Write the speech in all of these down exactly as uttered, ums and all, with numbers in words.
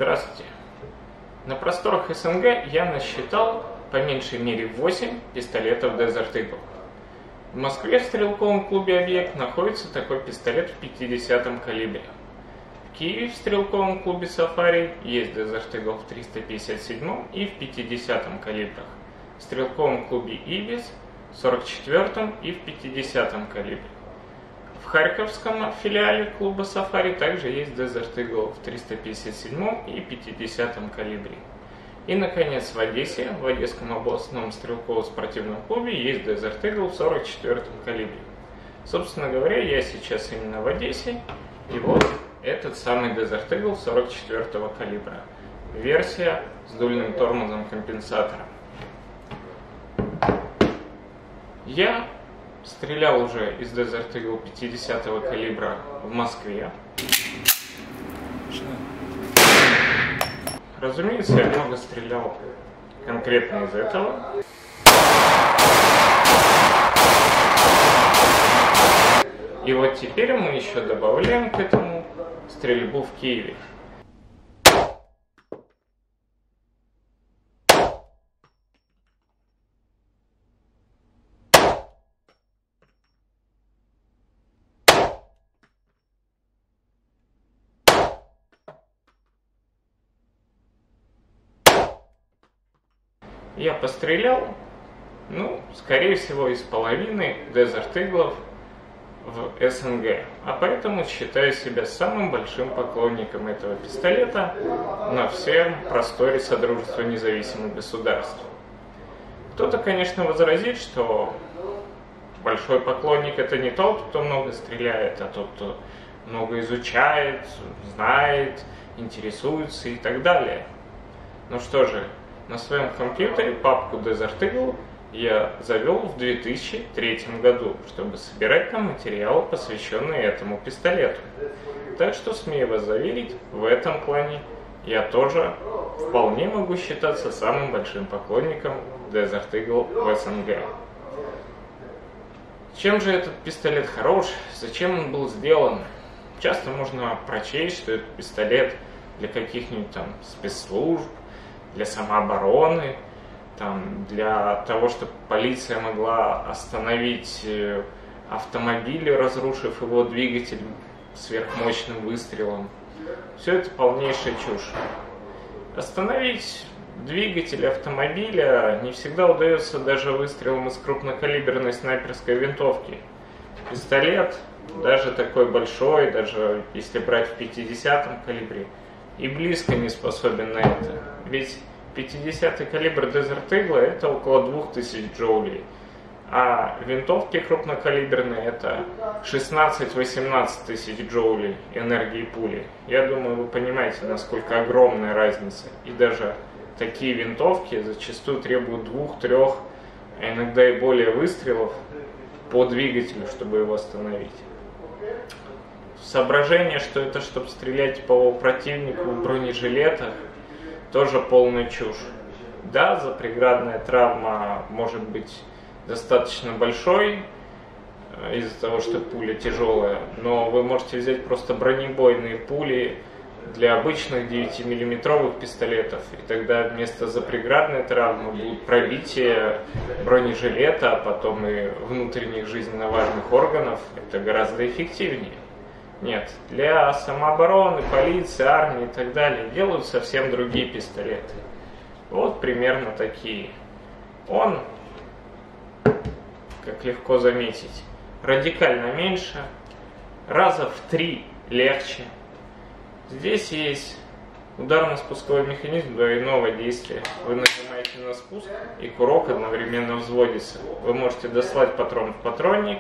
Здравствуйте. На просторах СНГ я насчитал по меньшей мере восемь пистолетов Desert Eagle. В Москве в стрелковом клубе «Объект» находится такой пистолет в пятидесятом калибре. В Киеве в стрелковом клубе «Сафари» есть Desert Eagle в триста пятьдесят седьмом и в пятидесятом калибрах. В стрелковом клубе «Ибис» в сорок четвёртом и в пятидесятом калибре. В харьковском филиале клуба «Сафари» также есть Desert Eagle в триста пятьдесят седьмом и пятидесятом калибре. И, наконец, в Одессе, в Одесском областном стрелково-спортивном клубе есть Desert Eagle в сорок четвёртом калибре. Собственно говоря, я сейчас именно в Одессе, и вот этот самый Desert Eagle сорок четвёртого калибра. Версия с дульным тормозом-компенсатором. Я стрелял уже из Desert Eagle пятидесятого калибра в Москве. Разумеется, я много стрелял конкретно из этого. И вот теперь мы еще добавляем к этому стрельбу в Киеве. Я пострелял, ну, скорее всего, из половины Desert Eagle в СНГ, а поэтому считаю себя самым большим поклонником этого пистолета на всем просторе Содружества независимых государств. Кто-то, конечно, возразит, что большой поклонник — это не тот, кто много стреляет, а тот, кто много изучает, знает, интересуется и так далее. Ну что же, на своем компьютере папку Desert Eagle я завел в две тысячи третьем году, чтобы собирать там материал, посвященный этому пистолету. Так что, смею вас заверить, в этом плане я тоже вполне могу считаться самым большим поклонником Desert Eagle в СНГ. Чем же этот пистолет хорош? Зачем он был сделан? Часто можно прочесть, что этот пистолет для каких-нибудь там спецслужб, для самообороны, там, для того, чтобы полиция могла остановить автомобиль, разрушив его двигатель сверхмощным выстрелом. Все это полнейшая чушь. Остановить двигатель автомобиля не всегда удается даже выстрелом из крупнокалиберной снайперской винтовки. Пистолет, даже такой большой, даже если брать в пятидесятом калибре, и близко не способен на это. Ведь пятидесятый калибр Desert Eagle это около двух тысяч джоулей, а винтовки крупнокалиберные это шестнадцать-восемнадцать тысяч джоулей энергии пули. Я думаю, вы понимаете, насколько огромная разница. И даже такие винтовки зачастую требуют двух-трех, а иногда и более выстрелов по двигателю, чтобы его остановить. Соображение, что это чтобы стрелять по противнику в бронежилетах, тоже полная чушь. Да, запреградная травма может быть достаточно большой из-за того, что пуля тяжелая, но вы можете взять просто бронебойные пули для обычных девятимиллиметровых пистолетов, и тогда вместо запреградной травмы будет пробитие бронежилета, а потом и внутренних жизненно важных органов. Это гораздо эффективнее. Нет, для самообороны, полиции, армии и так далее делают совсем другие пистолеты. Вот примерно такие. Он, как легко заметить, радикально меньше, раза в три легче. Здесь есть ударно-спусковой механизм двойного действия. Вы нажимаете на спуск, и курок одновременно взводится. Вы можете дослать патрон в патронник.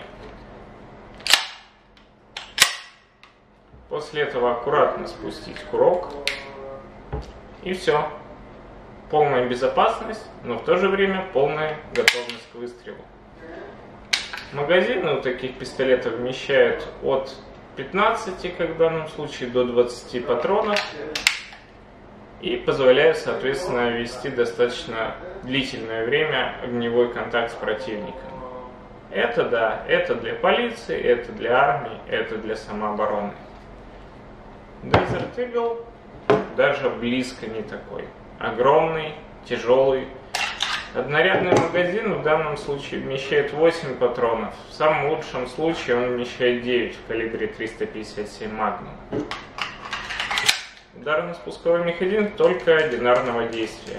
После этого аккуратно спустить курок. И все. Полная безопасность, но в то же время полная готовность к выстрелу. Магазины у таких пистолетов вмещают от пятнадцати, как в данном случае, до двадцати патронов. И позволяют, соответственно, вести достаточно длительное время огневой контакт с противником. Это да, это для полиции, это для армии, это для самообороны. Desert Eagle даже близко не такой. Огромный, тяжелый. Однорядный магазин в данном случае вмещает восемь патронов. В самом лучшем случае он вмещает девять в калибре триста пятьдесят семь Magnum. Ударно-спусковой механизм только одинарного действия.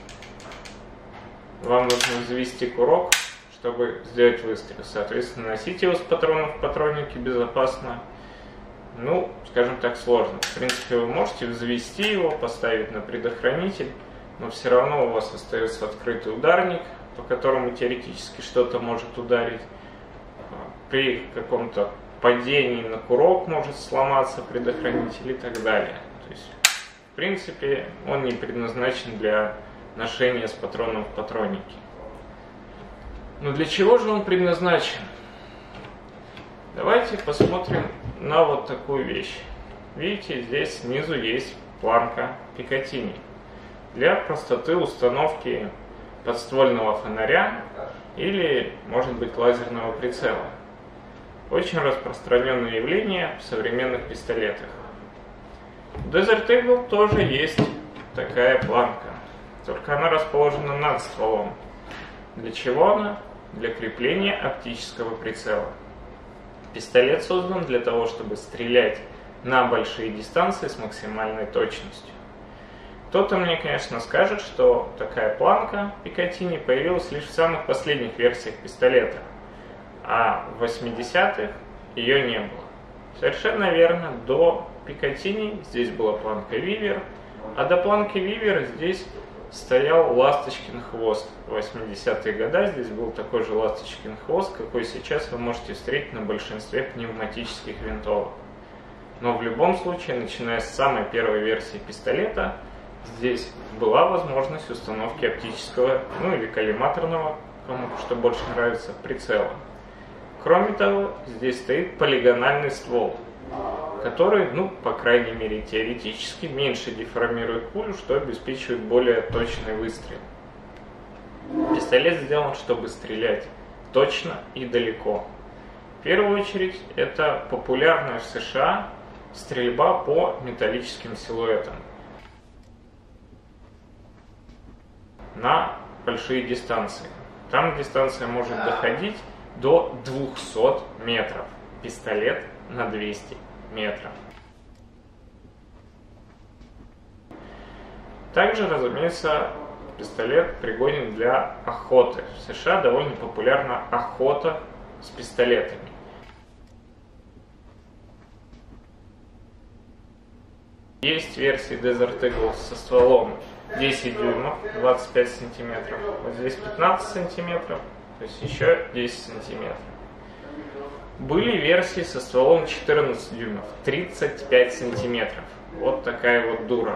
Вам нужно взвести курок, чтобы сделать выстрел. Соответственно, носить его с патронов в патроннике безопасно. Ну, скажем так, сложно. В принципе, вы можете взвести его, поставить на предохранитель, но все равно у вас остается открытый ударник, по которому теоретически что-то может ударить. При каком-то падении на курок может сломаться предохранитель и так далее. То есть, в принципе, он не предназначен для ношения с патроном в патроннике. Но для чего же он предназначен? Давайте посмотрим на вот такую вещь. Видите, здесь снизу есть планка Пикатини для простоты установки подствольного фонаря или, может быть, лазерного прицела. Очень распространенное явление в современных пистолетах. В Desert Eagle тоже есть такая планка, только она расположена над стволом. Для чего она? Для крепления оптического прицела. Пистолет создан для того, чтобы стрелять на большие дистанции с максимальной точностью. Кто-то мне, конечно, скажет, что такая планка Пикатини появилась лишь в самых последних версиях пистолета, а в восьмидесятых ее не было. Совершенно верно, до Пикатини здесь была планка Вивер, а до планки Вивер здесь стоял ласточкин хвост. В восьмидесятые годы здесь был такой же ласточкин хвост, какой сейчас вы можете встретить на большинстве пневматических винтовок. Но в любом случае, начиная с самой первой версии пистолета, здесь была возможность установки оптического, ну или коллиматорного, кому что больше нравится, прицела. Кроме того, здесь стоит полигональный ствол, который, ну, по крайней мере, теоретически меньше деформирует пулю, что обеспечивает более точный выстрел. Пистолет сделан, чтобы стрелять точно и далеко. В первую очередь, это популярная в США стрельба по металлическим силуэтам на большие дистанции. Там дистанция может доходить до двухсот метров. Пистолет на двести метров. Также, разумеется, пистолет пригоден для охоты. В США довольно популярна охота с пистолетами. Есть версии Desert Eagle со стволом десять дюймов, двадцать пять сантиметров. Вот здесь пятнадцать сантиметров, то есть еще десять сантиметров. Были версии со стволом четырнадцать дюймов, тридцать пять сантиметров. Вот такая вот дура.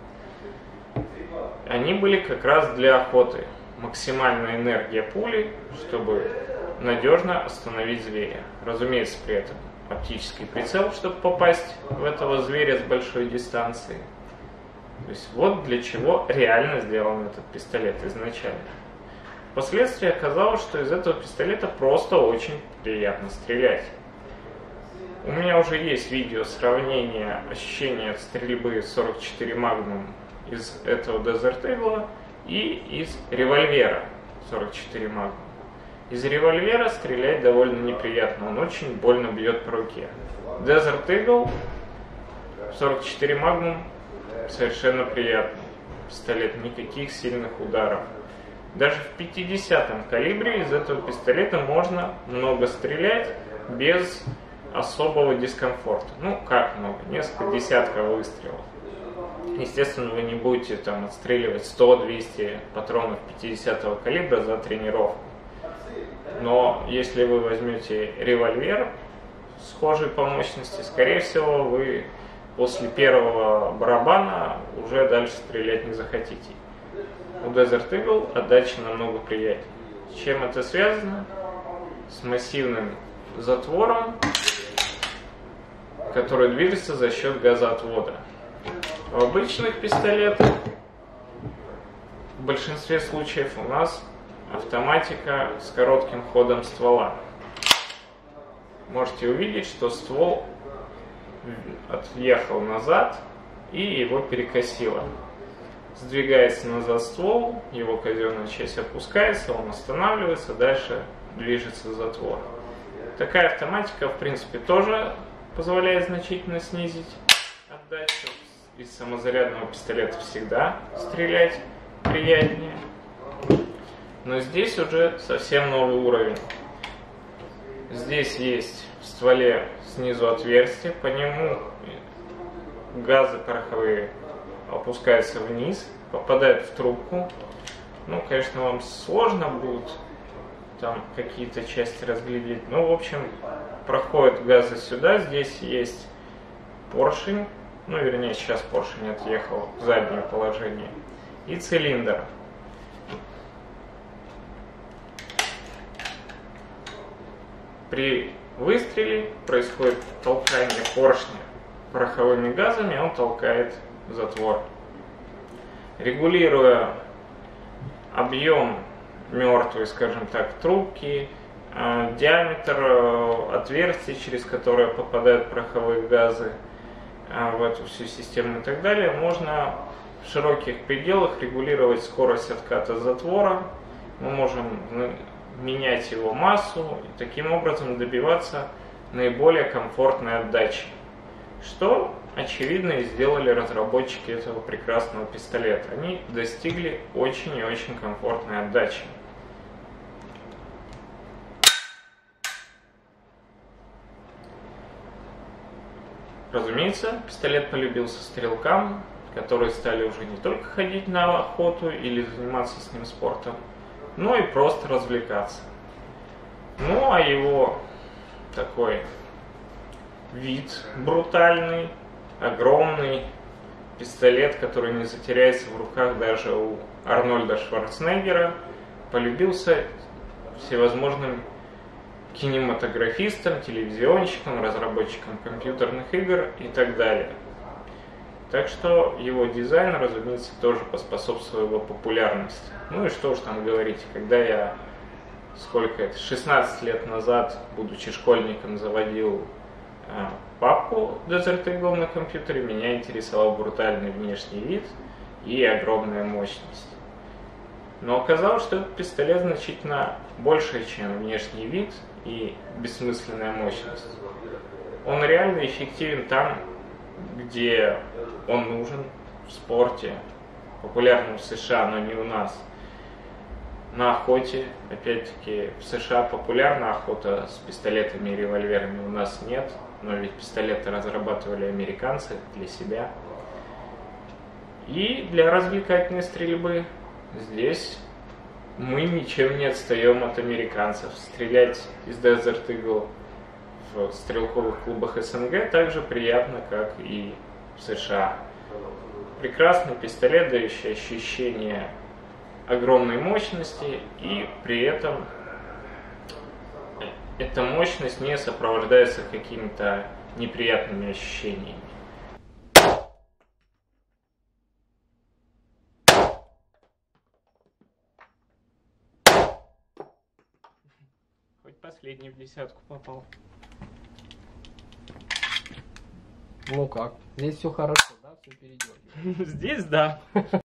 Они были как раз для охоты. Максимальная энергия пули, чтобы надежно остановить зверя. Разумеется, при этом оптический прицел, чтобы попасть в этого зверя с большой дистанции. То есть вот для чего реально сделан этот пистолет изначально. Впоследствии оказалось, что из этого пистолета просто очень приятно стрелять. У меня уже есть видео сравнения ощущения от стрельбы сорок четыре Magnum из этого Desert Eagle и из револьвера сорок четыре Magnum. Из револьвера стрелять довольно неприятно, он очень больно бьет по руке. Desert Eagle сорок четыре Magnum совершенно приятный пистолет, никаких сильных ударов. Даже в пятидесятом калибре из этого пистолета можно много стрелять без особого дискомфорта. Ну, как много? Несколько десятков выстрелов. Естественно, вы не будете там отстреливать сто-двести патронов пятидесятого калибра за тренировку. Но если вы возьмете револьвер схожей по мощности, скорее всего, вы после первого барабана уже дальше стрелять не захотите. У Desert Eagle отдача намного приятнее. С чем это связано? С массивным затвором, который движется за счет газоотвода. В обычных пистолетах в большинстве случаев у нас автоматика с коротким ходом ствола. Можете увидеть, что ствол отъехал назад и его перекосило. Сдвигается назад ствол, его казенная часть опускается, он останавливается, дальше движется затвор. Такая автоматика, в принципе, тоже позволяет значительно снизить отдачу. Из самозарядного пистолета всегда стрелять приятнее. Но здесь уже совсем новый уровень. Здесь есть в стволе снизу отверстие, по нему газы пороховые опускаются вниз, попадают в трубку. Ну, конечно, вам сложно будет там какие-то части разглядеть. Ну, в общем, проходят газы сюда. Здесь есть поршень. Ну, вернее, сейчас поршень отъехал в заднее положение. И цилиндр. При выстреле происходит толкание поршня пороховыми газами, он толкает затвор. Регулируя объем мертвой, скажем так, трубки, э, диаметр э, отверстий, через которое попадают пороховые газы э, в эту всю систему и так далее, можно в широких пределах регулировать скорость отката затвора. Мы можем менять его массу и таким образом добиваться наиболее комфортной отдачи, что, очевидно, и сделали разработчики этого прекрасного пистолета. Они достигли очень и очень комфортной отдачи. Разумеется, пистолет полюбился стрелкам, которые стали уже не только ходить на охоту или заниматься с ним спортом, но и просто развлекаться. Ну, а его такой вид брутальный, огромный пистолет, который не затеряется в руках даже у Арнольда Шварценеггера, полюбился всевозможным кинематографистам, телевизионщикам, разработчикам компьютерных игр и так далее. Так что его дизайн, разумеется, тоже поспособствовал его популярности. Ну и что уж там говорить, когда я, сколько это, шестнадцать лет назад, будучи школьником, заводил э, папку Desert Eagle на компьютере, меня интересовал брутальный внешний вид и огромная мощность. Но оказалось, что этот пистолет значительно больше, чем внешний вид и бессмысленная мощность. Он реально эффективен там, где он нужен, в спорте, популярном в США, но не у нас. На охоте, опять-таки, в США популярна охота с пистолетами и револьверами, у нас нет, но ведь пистолеты разрабатывали американцы для себя. И для развлекательной стрельбы здесь мы ничем не отстаем от американцев. Стрелять из Desert Eagle в стрелковых клубах СНГ так же приятно, как и в США. Прекрасный пистолет, дающий ощущение огромной мощности, и при этом эта мощность не сопровождается какими-то неприятными ощущениями. Хоть последний в десятку попал. Ну как? Здесь все хорошо, да? Все передергивает. Здесь да.